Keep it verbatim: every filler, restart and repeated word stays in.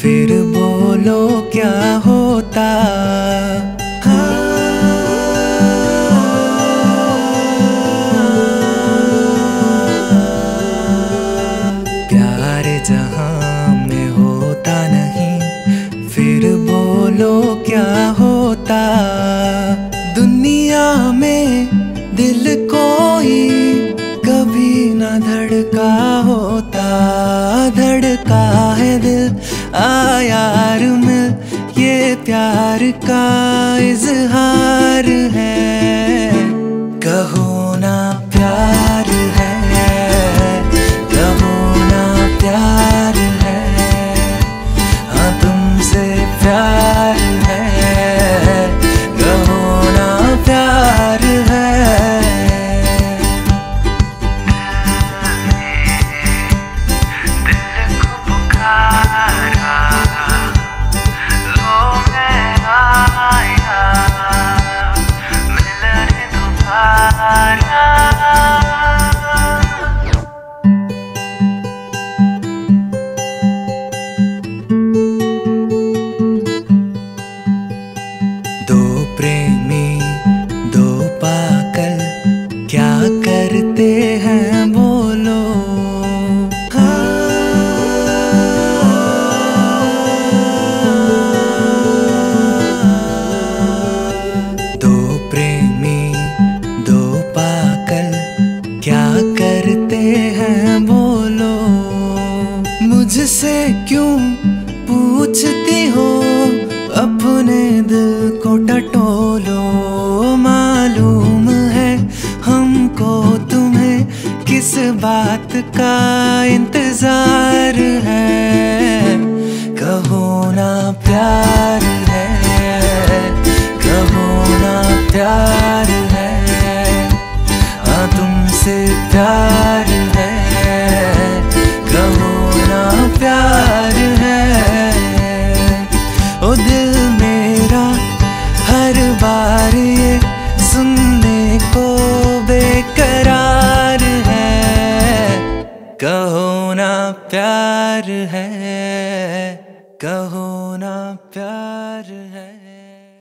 फिर बोलो क्या होता। प्यार जहां में होता नहीं, फिर बोलो क्या होता। दुनिया में दिल कोई कभी ना धड़का होता। धड़का है दिल, आ यार मिल, ये प्यार का इजहार है। कहो ना प्यार है, कहो ना प्यार है, हाँ तुमसे प्यार है, कहो ना प्यार है। दो प्रेमी दो पागल क्या करते हैं बोलो। दो प्रेमी दो पागल क्या करते हैं बोलो। मुझसे क्यों पूछती हो, अपने दिल को टटोलो। मालूम है हमको तुम्हें किस बात का इंतजार है। कहो ना प्यार है, कहो ना प्यार है, हाँ तुमसे प्यार